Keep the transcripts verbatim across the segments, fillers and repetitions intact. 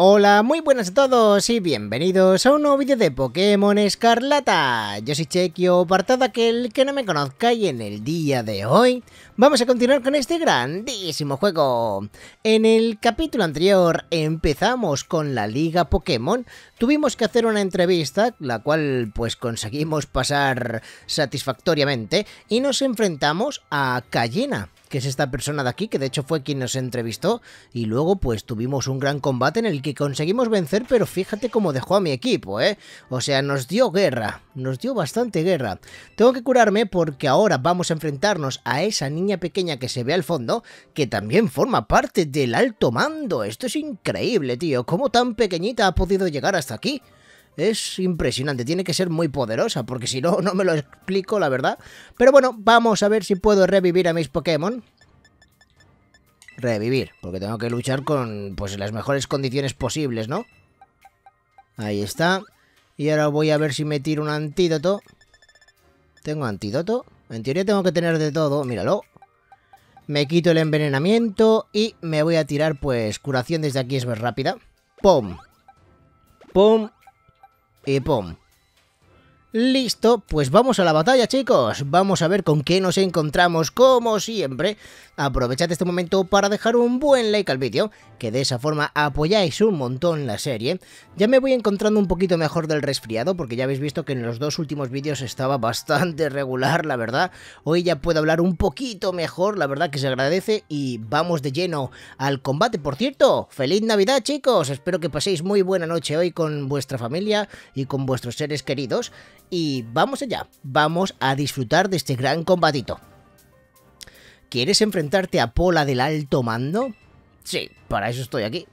Hola, muy buenas a todos y bienvenidos a un nuevo vídeo de Pokémon Escarlata. Yo soy Chequio, apartado aquel que no me conozca, y en el día de hoy vamos a continuar con este grandísimo juego. En el capítulo anterior empezamos con la Liga Pokémon, tuvimos que hacer una entrevista, la cual pues conseguimos pasar satisfactoriamente, y nos enfrentamos a Cayena, que es esta persona de aquí, que de hecho fue quien nos entrevistó, y luego pues tuvimos un gran combate en el que conseguimos vencer, pero fíjate cómo dejó a mi equipo, ¿eh? O sea, nos dio guerra, nos dio bastante guerra. Tengo que curarme porque ahora vamos a enfrentarnos a esa niña pequeña que se ve al fondo, que también forma parte del alto mando. Esto es increíble, tío, cómo tan pequeñita ha podido llegar hasta aquí. Es impresionante, tiene que ser muy poderosa, porque si no, no me lo explico, la verdad. Pero bueno, vamos a ver si puedo revivir a mis Pokémon. Revivir, porque tengo que luchar con pues las mejores condiciones posibles, ¿no? Ahí está. Y ahora voy a ver si me tiro un antídoto. ¿Tengo antídoto? En teoría tengo que tener de todo, míralo. Me quito el envenenamiento y me voy a tirar, pues, curación desde aquí, es más rápida. ¡Pum! ¡Pum! Y pum. Listo, pues vamos a la batalla, chicos. Vamos a ver con qué nos encontramos, como siempre. Aprovechad este momento para dejar un buen like al vídeo, que de esa forma apoyáis un montón la serie. Ya me voy encontrando un poquito mejor del resfriado, porque ya habéis visto que en los dos últimos vídeos estaba bastante regular, la verdad. Hoy ya puedo hablar un poquito mejor, la verdad que se agradece, y vamos de lleno al combate. Por cierto, ¡feliz Navidad, chicos! Espero que paséis muy buena noche hoy con vuestra familia y con vuestros seres queridos. Y vamos allá, vamos a disfrutar de este gran combatito. ¿Quieres enfrentarte a Pola del alto mando? Sí, para eso estoy aquí.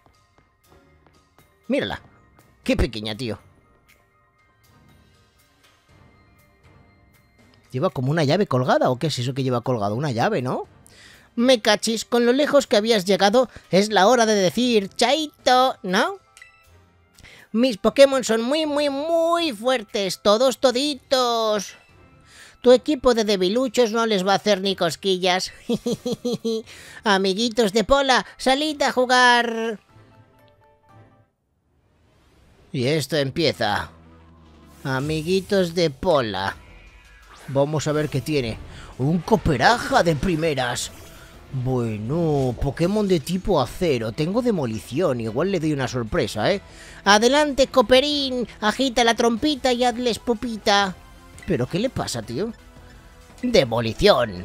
Mírala, qué pequeña, tío. ¿Lleva como una llave colgada o qué es eso que lleva colgado? Una llave, ¿no? Me cachis, con lo lejos que habías llegado, es la hora de decir chaito, ¿no? Mis Pokémon son muy, muy, muy fuertes, todos toditos. Tu equipo de debiluchos no les va a hacer ni cosquillas. Amiguitos de Pola, salid a jugar. Y esto empieza. Amiguitos de Pola. Vamos a ver qué tiene. Un Copperajah de primeras. Bueno, Pokémon de tipo acero. Tengo demolición, igual le doy una sorpresa, ¿eh? Adelante, Copperín, agita la trompita y hazles pupita. ¿Pero qué le pasa, tío? Demolición.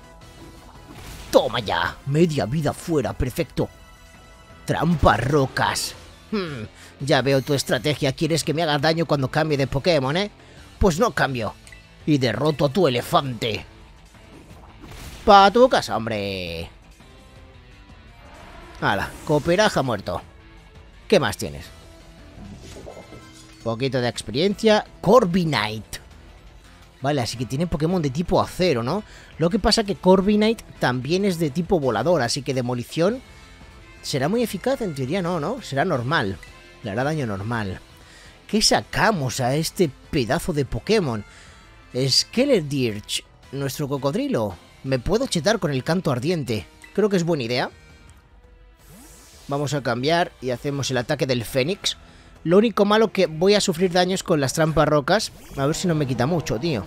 Toma ya, media vida fuera, perfecto. Trampa rocas. Hmm, ya veo tu estrategia, quieres que me haga daño cuando cambie de Pokémon, ¿eh? Pues no cambio. Y derroto a tu elefante. Pa' tu casa, hombre. Hala, Copperajah muerto. ¿Qué más tienes? Poquito de experiencia. Corviknight. Vale, así que tiene Pokémon de tipo acero, ¿no? Lo que pasa que Corviknight también es de tipo volador, así que demolición será muy eficaz, en teoría no, ¿no? Será normal. Le hará daño normal. ¿Qué sacamos a este pedazo de Pokémon? Skeledirge, nuestro cocodrilo. Me puedo chetar con el canto ardiente. Creo que es buena idea. Vamos a cambiar y hacemos el ataque del Fénix. Lo único malo que voy a sufrir daños con las trampas rocas. A ver si no me quita mucho, tío.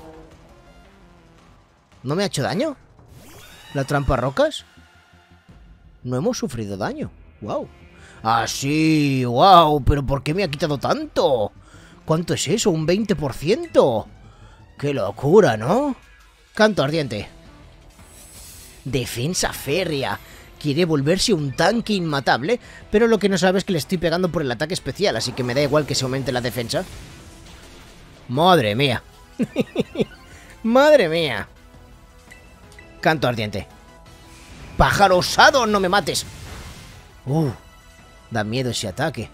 ¿No me ha hecho daño la trampa rocas? No hemos sufrido daño. Wow. Ah, sí, wow. Pero ¿por qué me ha quitado tanto? ¿Cuánto es eso? ¿Un veinte por ciento? ¡Qué locura!, ¿no? Canto ardiente. Defensa férrea. Quiere volverse un tanque inmatable, pero lo que no sabe es que le estoy pegando por el ataque especial, así que me da igual que se aumente la defensa. ¡Madre mía! ¡Madre mía! Canto ardiente. ¡Pájaro osado! ¡No me mates! ¡Uh! Da miedo ese ataque.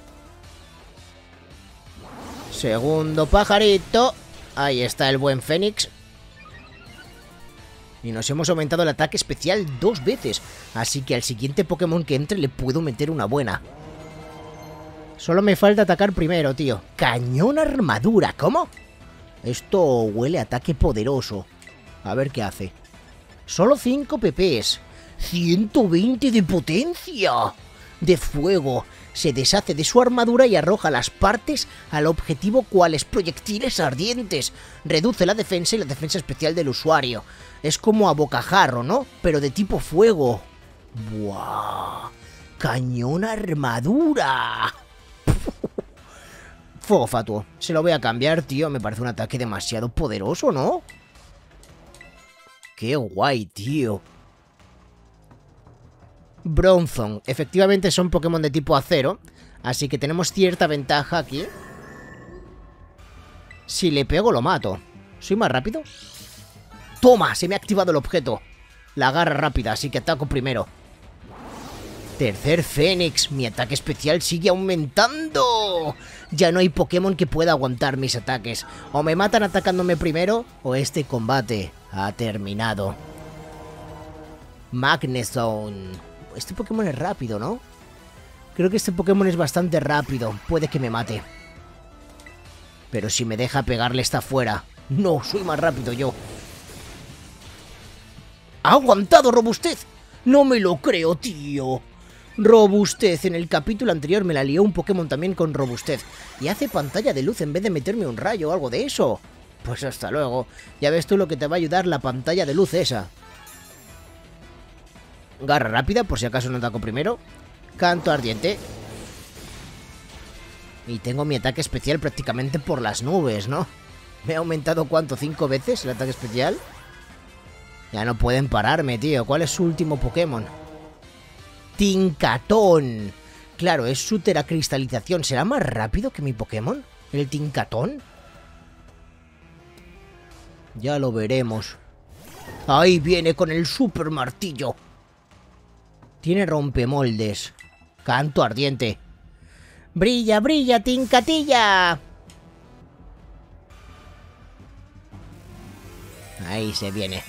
Segundo pajarito. Ahí está el buen Fénix. Y nos hemos aumentado el ataque especial dos veces. Así que al siguiente Pokémon que entre le puedo meter una buena. Solo me falta atacar primero, tío. Cañón armadura, ¿cómo? Esto huele a ataque poderoso. A ver qué hace. Solo cinco P Ps. ciento veinte de potencia. de fuego. Se deshace de su armadura y arroja las partes al objetivo cuales proyectiles ardientes. Reduce la defensa y la defensa especial del usuario. Es como a bocajarro, ¿no? Pero de tipo fuego. ¡Buah! ¡Cañón armadura! Fuego fatuo. Se lo voy a cambiar, tío. Me parece un ataque demasiado poderoso, ¿no? ¡Qué guay, tío! Bronzong. Efectivamente son Pokémon de tipo acero. Así que tenemos cierta ventaja aquí. Si le pego lo mato. ¿Soy más rápido? ¡Toma! Se me ha activado el objeto. La garra rápida, así que ataco primero. Tercer Fénix. Mi ataque especial sigue aumentando. Ya no hay Pokémon que pueda aguantar mis ataques. O me matan atacándome primero, o este combate ha terminado. Magnezone. Este Pokémon es rápido, ¿no? Creo que este Pokémon es bastante rápido. Puede que me mate. Pero si me deja pegarle está fuera. No, soy más rápido yo. ¡Ha aguantado Robustez! No me lo creo, tío. Robustez. En el capítulo anterior me la lió un Pokémon también con Robustez. Y hace pantalla de luz en vez de meterme un rayo o algo de eso. Pues hasta luego. Ya ves tú lo que te va a ayudar la pantalla de luz esa. Garra rápida, por si acaso no ataco primero. Canto ardiente. Y tengo mi ataque especial prácticamente por las nubes, ¿no? Me ha aumentado, ¿cuánto? ¿Cinco veces el ataque especial? Ya no pueden pararme, tío. ¿Cuál es su último Pokémon? Tincatón. Claro, es su teracristalización. ¿Será más rápido que mi Pokémon? ¿El Tincatón? Ya lo veremos. Ahí viene con el super martillo. Tiene rompemoldes. Canto ardiente. ¡Brilla, brilla, Tincatilla! Ahí se viene.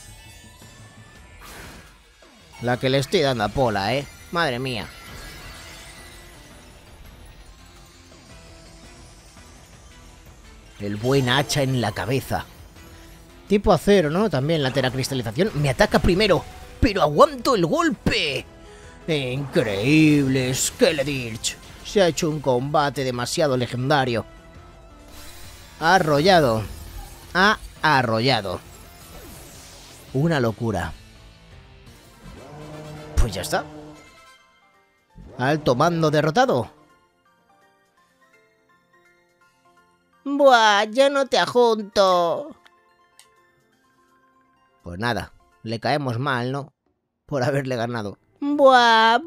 La que le estoy dando a Pola, ¿eh? Madre mía. El buen hacha en la cabeza. Tipo acero, ¿no? También la teracristalización. Me ataca primero, pero aguanto el golpe. Increíble, Skeledirge. Se ha hecho un combate demasiado legendario. Arrollado. Ha arrollado. Una locura. Pues ya está. Alto mando derrotado. Buah, ya no te ajunto. Pues nada, le caemos mal, ¿no? Por haberle ganado. Buah,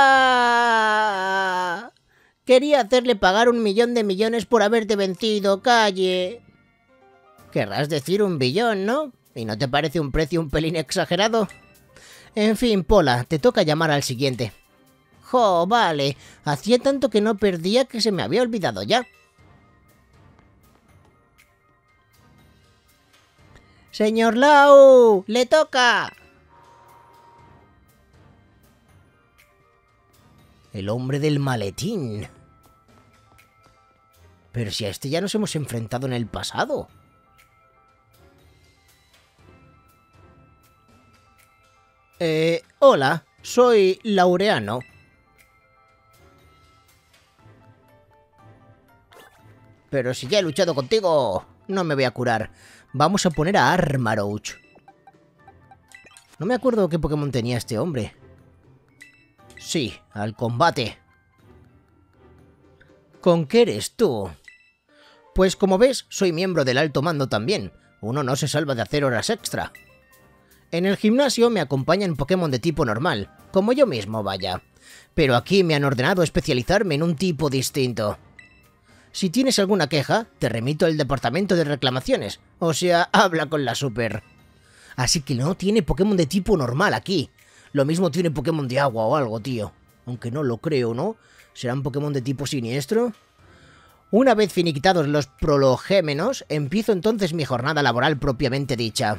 buah. Quería hacerle pagar un millón de millones por haberte vencido, calle. Querrás decir un billón, ¿no? ¿Y no te parece un precio un pelín exagerado? En fin, Pola, te toca llamar al siguiente. Jo, vale. Hacía tanto que no perdía que se me había olvidado ya. Señor Lau, le toca. El hombre del maletín. Pero si a este ya nos hemos enfrentado en el pasado. Eh, hola, soy Laureano. Pero si ya he luchado contigo, no me voy a curar. Vamos a poner a Armarouch. No me acuerdo qué Pokémon tenía este hombre. Sí, al combate. ¿Con qué eres tú? Pues como ves, soy miembro del alto mando también. Uno no se salva de hacer horas extra. En el gimnasio me acompañan Pokémon de tipo normal, como yo mismo, vaya. Pero aquí me han ordenado especializarme en un tipo distinto. Si tienes alguna queja, te remito al departamento de reclamaciones. O sea, habla con la super. Así que no tiene Pokémon de tipo normal aquí. Lo mismo tiene Pokémon de agua o algo, tío. Aunque no lo creo, ¿no? ¿Serán Pokémon de tipo siniestro? Una vez finiquitados los prolegémenos, empiezo entonces mi jornada laboral propiamente dicha.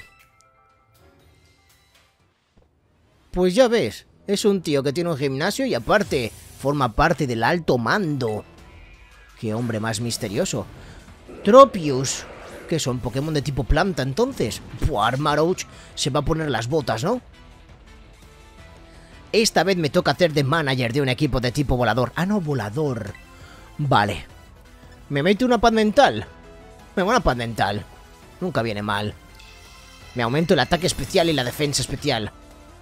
Pues ya ves, es un tío que tiene un gimnasio y aparte, forma parte del alto mando. ¡Qué hombre más misterioso! Tropius, que son Pokémon de tipo planta entonces. Pues Armarouch se va a poner las botas, ¿no? Esta vez me toca hacer de manager de un equipo de tipo volador. Ah, no, volador. Vale. ¿Me mete una paz mental? Me voy a una paz mental. Nunca viene mal. Me aumento el ataque especial y la defensa especial.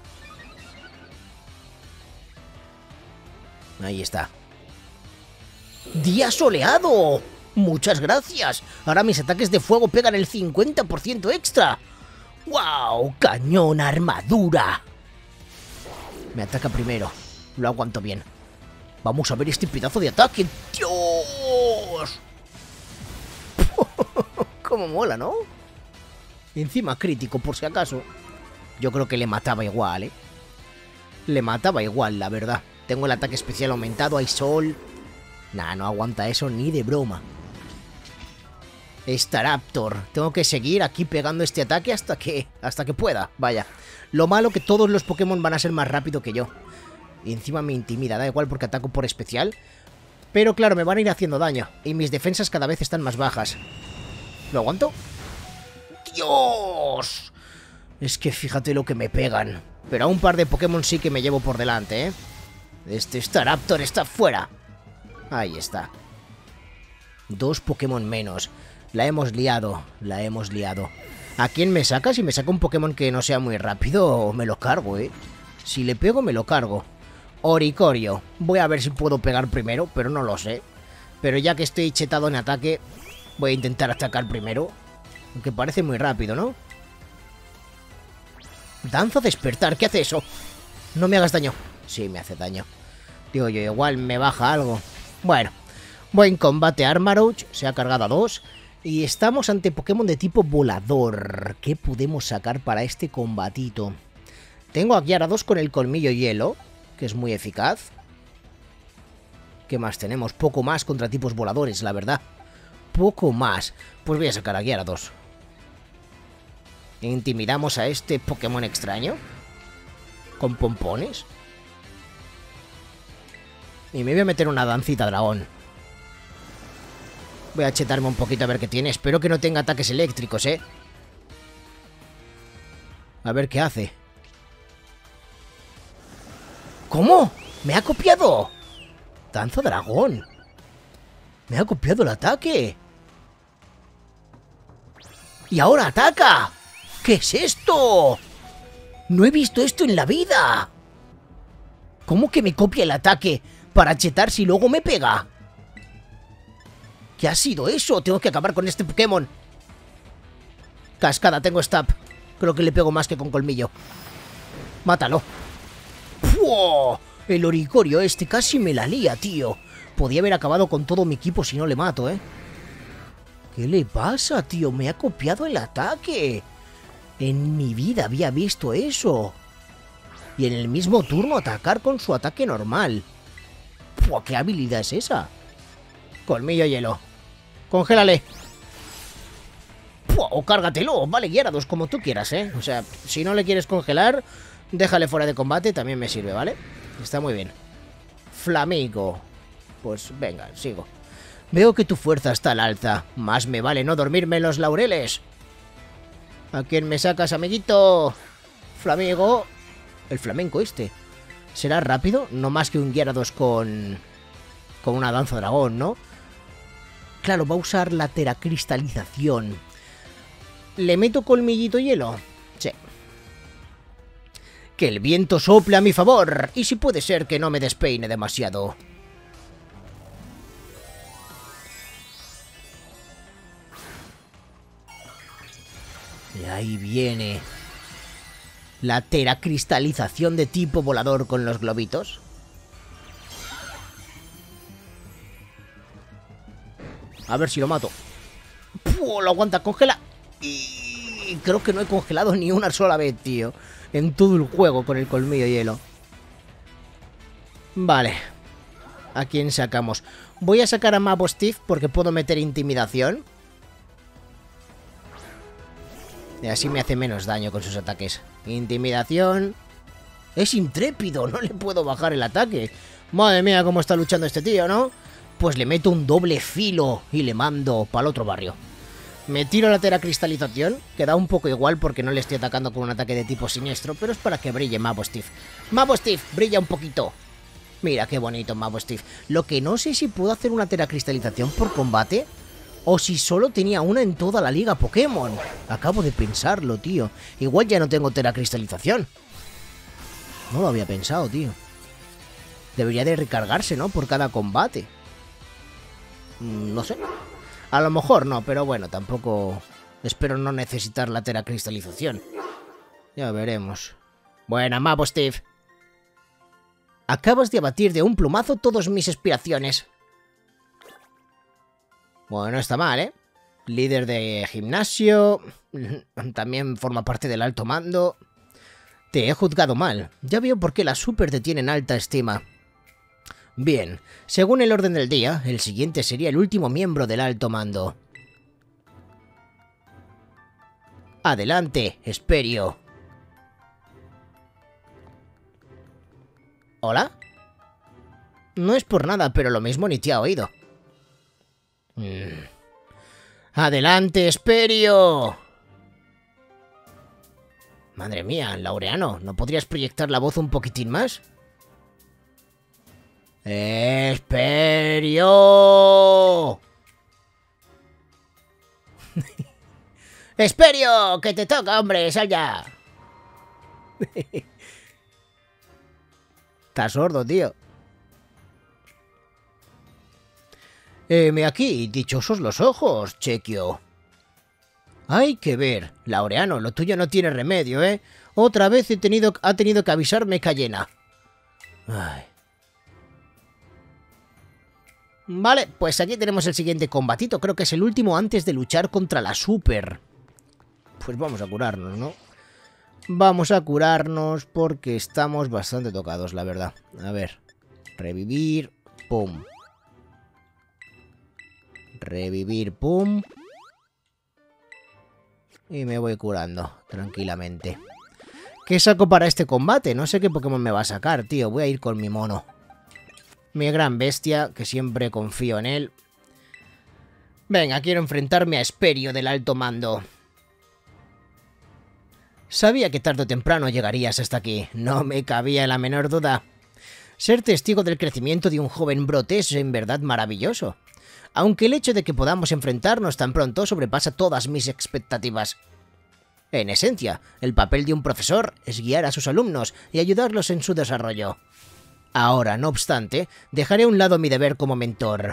Ahí está. ¡Día soleado! ¡Muchas gracias! Ahora mis ataques de fuego pegan el cincuenta por ciento extra. ¡Wow! ¡Cañón, armadura! Me ataca primero. Lo aguanto bien. Vamos a ver este pedazo de ataque. ¡Dios! Cómo mola, ¿no? Encima crítico, por si acaso. Yo creo que le mataba igual, ¿eh? Le mataba igual, la verdad. Tengo el ataque especial aumentado, hay sol. Nah, no aguanta eso ni de broma. Staraptor. Tengo que seguir aquí pegando este ataque hasta que... Hasta que pueda, vaya. Lo malo que todos los Pokémon van a ser más rápido que yo. Y encima me intimida, da igual porque ataco por especial. Pero claro, me van a ir haciendo daño. Y mis defensas cada vez están más bajas. ¿Lo aguanto? ¡Dios! Es que fíjate lo que me pegan. Pero a un par de Pokémon sí que me llevo por delante, ¿eh? Este Staraptor está fuera. Ahí está. Dos Pokémon menos. La hemos liado, la hemos liado. ¿A quién me saca? Si me saca un Pokémon que no sea muy rápido, me lo cargo, ¿eh? Si le pego, me lo cargo. Oricorio. Voy a ver si puedo pegar primero, pero no lo sé. Pero ya que estoy chetado en ataque, voy a intentar atacar primero. Aunque parece muy rápido, ¿no? Danza despertar, ¿qué hace eso? No me hagas daño. Sí, me hace daño. Digo yo, igual me baja algo. Bueno, buen combate Armarouch. Se ha cargado a dos. Y estamos ante Pokémon de tipo volador. ¿Qué podemos sacar para este combatito? Tengo aquí a dos con el colmillo hielo, que es muy eficaz. ¿Qué más tenemos? Poco más contra tipos voladores, la verdad. Poco más. Pues voy a sacar aquí a dos. Intimidamos a este Pokémon extraño. Con pompones. Y me voy a meter una dancita dragón. Voy a chetarme un poquito a ver qué tiene. Espero que no tenga ataques eléctricos, ¿eh? A ver qué hace. ¿Cómo? ¡Me ha copiado! Danza dragón. Me ha copiado el ataque. ¡Y ahora ataca! ¿Qué es esto? No he visto esto en la vida. ¿Cómo que me copia el ataque para chetar si luego me pega? ¿Qué ha sido eso? Tengo que acabar con este Pokémon. Cascada, tengo stab. Creo que le pego más que con colmillo. Mátalo. ¡Puah! El Oricorio este casi me la lía, tío. Podía haber acabado con todo mi equipo si no le mato, ¿eh? ¿Qué le pasa, tío? Me ha copiado el ataque. En mi vida había visto eso. Y en el mismo turno atacar con su ataque normal. ¡Puah! ¿Qué habilidad es esa? Colmillo hielo. Congélale. ¡Puah! O cárgatelo. Vale, Gyarados, como tú quieras, ¿eh? O sea, si no le quieres congelar, déjale fuera de combate, también me sirve, ¿vale? Está muy bien. Flamigo. Pues venga, sigo. Veo que tu fuerza está al alza. Más me vale no dormirme en los laureles. ¿A quién me sacas, amiguito? Flamigo. El flamenco este. ¿Será rápido? No más que un Gyarados con... con una danza dragón, ¿no? Claro, va a usar la teracristalización. ¿Le meto colmillito hielo? Sí. Que el viento sople a mi favor. Y si puede ser que no me despeine demasiado. Y ahí viene la teracristalización de tipo volador con los globitos. A ver si lo mato. ¡Puh! Lo aguanta, congela. Y creo que no he congelado ni una sola vez, tío. En todo el juego con el colmillo hielo. Vale. ¿A quién sacamos? Voy a sacar a Mabosstiff porque puedo meter intimidación. Y así me hace menos daño con sus ataques. Intimidación. Es intrépido, no le puedo bajar el ataque. Madre mía, cómo está luchando este tío, ¿no? Pues le meto un doble filo y le mando para el otro barrio. Me tiro la teracristalización, que da un poco igual porque no le estoy atacando con un ataque de tipo siniestro, pero es para que brille Mabosstiff. Mabosstiff, brilla un poquito. Mira qué bonito Mabosstiff. Lo que no sé si puedo hacer una teracristalización por combate o si solo tenía una en toda la liga Pokémon. Acabo de pensarlo, tío. Igual ya no tengo teracristalización. No lo había pensado, tío. Debería de recargarse, ¿no? Por cada combate. No sé. A lo mejor no, pero bueno, tampoco... Espero no necesitar la teracristalización. Ya veremos. Buena, Mabosstiff. Acabas de abatir de un plumazo todas mis aspiraciones. Bueno, no está mal, ¿eh? Líder de gimnasio. También forma parte del alto mando. Te he juzgado mal. Ya veo por qué la Super te tiene en alta estima. Bien, según el orden del día, el siguiente sería el último miembro del alto mando. Adelante, Esperio. ¿Hola? No es por nada, pero lo mismo ni te ha oído. Mm. ¡Adelante, Esperio! Madre mía, Laureano, ¿no podrías proyectar la voz un poquitín más? ¡Esperio! ¡Esperio! ¡Que te toca, hombre! ¡Sal ya! Estás sordo, tío. Heme aquí, dichosos los ojos, Chequio. Hay que ver, Laureano, lo tuyo no tiene remedio, ¿eh? Otra vez he tenido, ha tenido que avisarme Cayena. Ay. Vale, pues aquí tenemos el siguiente combatito. Creo que es el último antes de luchar contra la Super. Pues vamos a curarnos, ¿no? Vamos a curarnos porque estamos bastante tocados, la verdad. A ver. Revivir. Pum. Revivir. Pum. Y me voy curando tranquilamente. ¿Qué saco para este combate? No sé qué Pokémon me va a sacar, tío. Voy a ir con mi mono. Mi gran bestia, que siempre confío en él. Venga, quiero enfrentarme a Esperio del alto mando. Sabía que tarde o temprano llegarías hasta aquí. No me cabía la menor duda. Ser testigo del crecimiento de un joven brote es en verdad maravilloso. Aunque el hecho de que podamos enfrentarnos tan pronto sobrepasa todas mis expectativas. En esencia, el papel de un profesor es guiar a sus alumnos y ayudarlos en su desarrollo. Ahora, no obstante, dejaré a un lado mi deber como mentor.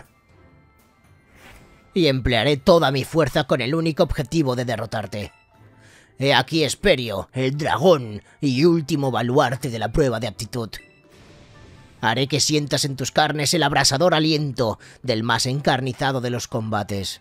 Y emplearé toda mi fuerza con el único objetivo de derrotarte. He aquí Esperio, el dragón y último baluarte de la prueba de aptitud. Haré que sientas en tus carnes el abrasador aliento del más encarnizado de los combates.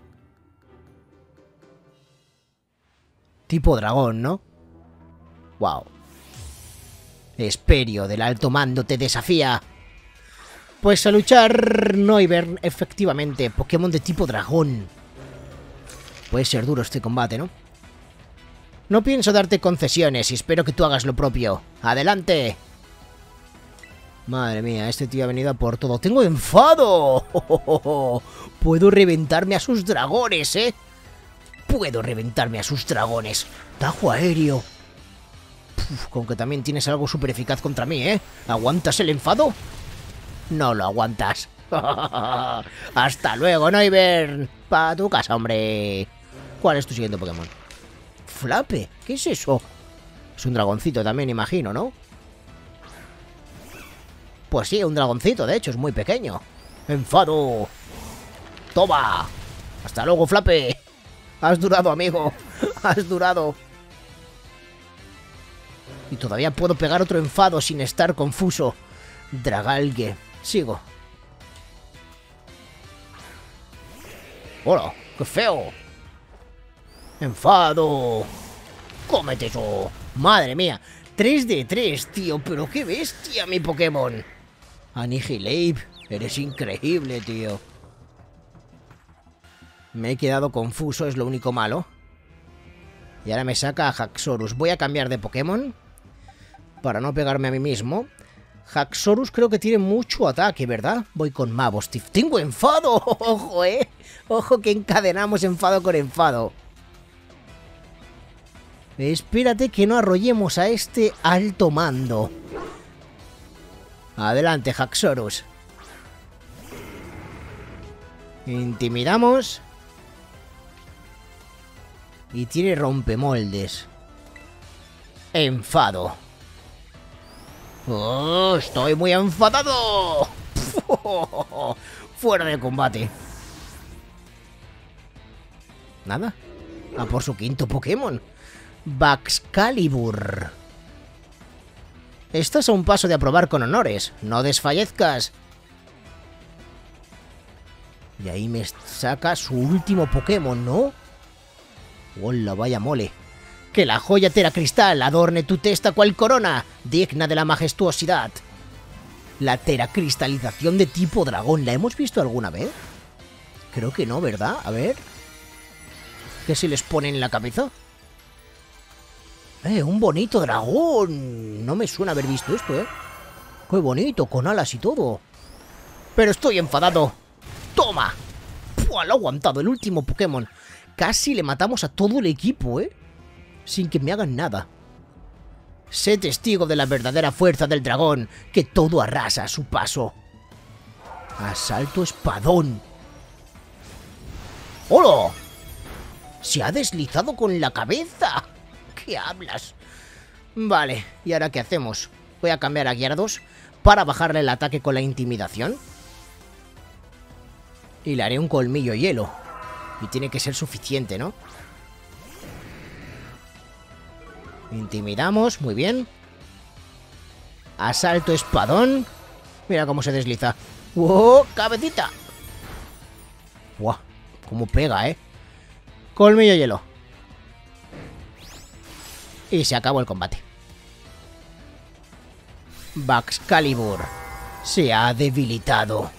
Tipo dragón, ¿no? Wow. Esperio del alto mando te desafía. Pues a luchar Noivern, efectivamente, Pokémon de tipo dragón. Puede ser duro este combate, ¿no? No pienso darte concesiones y espero que tú hagas lo propio. ¡Adelante! Madre mía, este tío ha venido a por todo. ¡Tengo enfado! Puedo reventarme a sus dragones, ¿eh? Puedo reventarme a sus dragones. Tajo aéreo. Uf, con que también tienes algo súper eficaz contra mí, ¿eh? ¿Aguantas el enfado? No lo aguantas. Hasta luego, Noivern. Pa' tu casa, hombre. ¿Cuál es tu siguiente Pokémon? Flape, ¿qué es eso? Es un dragoncito también, imagino, ¿no? Pues sí, un dragoncito, de hecho, es muy pequeño. ¡Enfado! ¡Toma! ¡Hasta luego, Flape! Has durado, amigo. Has durado. Y todavía puedo pegar otro enfado sin estar confuso. Dragalge. Sigo. ¡Hola! ¡Qué feo! ¡Enfado! ¡Cómete eso! ¡Madre mía! tres de tres, tío. ¡Pero qué bestia, mi Pokémon! Anihilape, eres increíble, tío. Me he quedado confuso, es lo único malo. Y ahora me saca a Haxorus. Voy a cambiar de Pokémon para no pegarme a mí mismo. Haxorus creo que tiene mucho ataque, ¿verdad? Voy con Mabosstiff. ¡Tengo enfado! ¡Ojo, eh! ¡Ojo que encadenamos enfado con enfado! Espérate que no arrollemos a este alto mando. Adelante, Haxorus. Intimidamos. Y tiene rompemoldes. Enfado. ¡Oh! ¡Estoy muy enfadado! Fuera de combate. ¿Nada? A por su quinto Pokémon. Baxcalibur. Estás a un paso de aprobar con honores. No desfallezcas. Y ahí me saca su último Pokémon, ¿no? ¡Hola, vaya mole! Que la joya teracristal adorne tu testa cual corona, digna de la majestuosidad. La teracristalización de tipo dragón, ¿la hemos visto alguna vez? Creo que no, ¿verdad? A ver. ¿Qué se les pone en la cabeza? ¡Eh, un bonito dragón! No me suena haber visto esto, ¿eh? ¡Qué bonito, con alas y todo! ¡Pero estoy enfadado! ¡Toma! ¡Pua! Lo ha aguantado, el último Pokémon. Casi le matamos a todo el equipo, ¿eh? Sin que me hagan nada. Sé testigo de la verdadera fuerza del dragón, que todo arrasa a su paso. Asalto espadón. ¡Hola! Se ha deslizado con la cabeza. ¿Qué hablas? Vale, ¿y ahora qué hacemos? Voy a cambiar a Gyarados para bajarle el ataque con la intimidación. Y le haré un colmillo hielo. Y tiene que ser suficiente, ¿no? Intimidamos, muy bien. Asalto espadón. Mira cómo se desliza. ¡Wow! ¡Cabecita! ¡Guau! Cómo pega, ¿eh? Colmillo hielo. Y se acabó el combate. Baxcalibur se ha debilitado.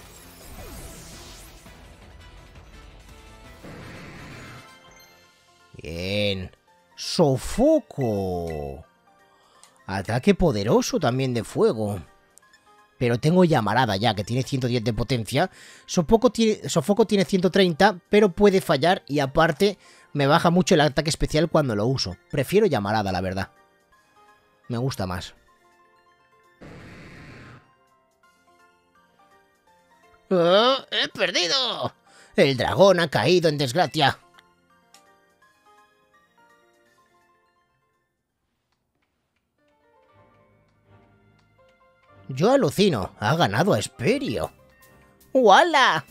Bien. Sofoco. Ataque poderoso también de fuego. Pero tengo llamarada ya, que tiene ciento diez de potencia. Sofoco tiene, Sofoco tiene ciento treinta, pero puede fallar y aparte me baja mucho el ataque especial cuando lo uso. Prefiero llamarada, la verdad. Me gusta más. ¡Oh! ¡He perdido! El dragón ha caído en desgracia. Yo alucino. Ha ganado a Esperio. ¡Wala!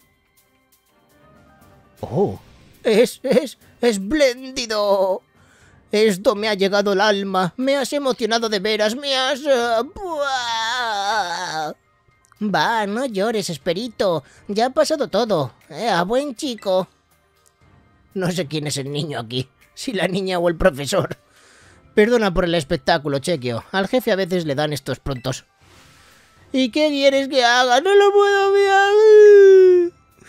¡Oh! ¡Es, es, espléndido! Esto me ha llegado al alma. Me has emocionado de veras. Me has... Uh, ¡buah! Va, no llores, Esperito. Ya ha pasado todo. Eh, a buen chico. No sé quién es el niño aquí. Si la niña o el profesor. Perdona por el espectáculo, Chequio. Al jefe a veces le dan estos prontos. ¿Y qué quieres que haga? ¡No lo puedo ver!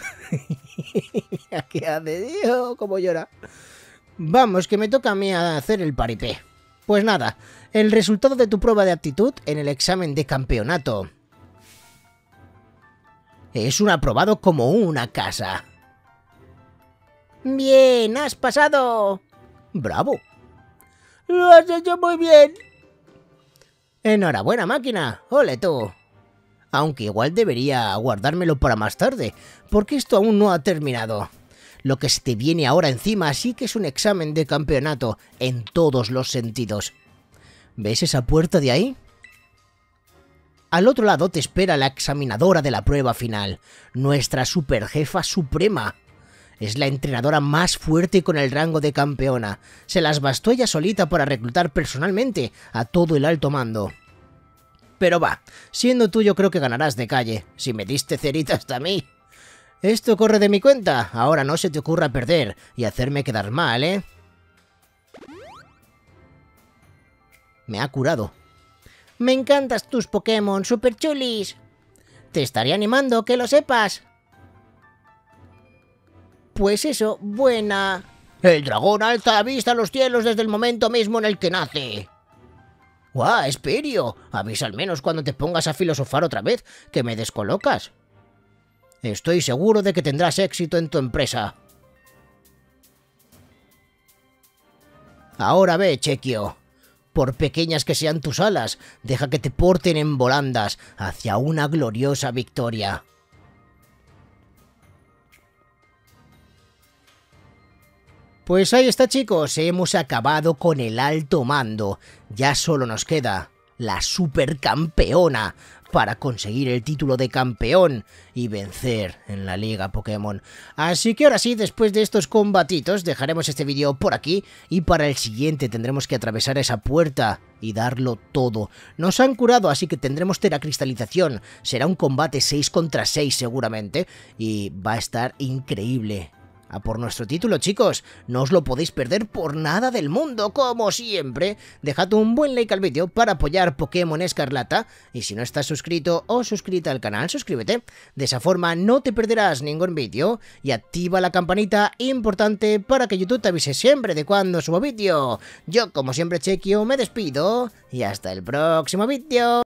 ¿Qué hace, tío? ¿Cómo llora? Vamos, que me toca a mí hacer el paripé. Pues nada, el resultado de tu prueba de aptitud en el examen de campeonato. Es un aprobado como una casa. Bien, has pasado. Bravo. Lo has hecho muy bien. Enhorabuena, máquina. Ole tú. Aunque igual debería guardármelo para más tarde, porque esto aún no ha terminado. Lo que se te viene ahora encima sí que es un examen de campeonato en todos los sentidos. ¿Ves esa puerta de ahí? Al otro lado te espera la examinadora de la prueba final, nuestra superjefa suprema. Es la entrenadora más fuerte con el rango de campeona. Se las bastó ella solita para reclutar personalmente a todo el alto mando. Pero va, siendo tú yo creo que ganarás de calle, si me diste cerita hasta a mí. Esto corre de mi cuenta, ahora no se te ocurra perder y hacerme quedar mal, ¿eh? Me ha curado. Me encantas tus Pokémon, super chulis. Te estaré animando, que lo sepas. Pues eso, buena. El dragón alza a vista los cielos desde el momento mismo en el que nace. ¡Guau, Esperio! Avisa al menos cuando te pongas a filosofar otra vez, que me descolocas. Estoy seguro de que tendrás éxito en tu empresa. Ahora ve, Chequio. Por pequeñas que sean tus alas, deja que te porten en volandas hacia una gloriosa victoria. Pues ahí está, chicos, hemos acabado con el alto mando. Ya solo nos queda la supercampeona para conseguir el título de campeón y vencer en la Liga Pokémon. Así que ahora sí, después de estos combatitos, dejaremos este vídeo por aquí y para el siguiente tendremos que atravesar esa puerta y darlo todo. Nos han curado, así que tendremos teracristalización. Será un combate seis contra seis seguramente y va a estar increíble. A por nuestro título, chicos, no os lo podéis perder por nada del mundo, como siempre. Dejad un buen like al vídeo para apoyar Pokémon Escarlata, y si no estás suscrito o suscrita al canal, suscríbete. De esa forma no te perderás ningún vídeo, y activa la campanita importante para que YouTube te avise siempre de cuando subo vídeo. Yo, como siempre, Chequio, me despido, y hasta el próximo vídeo.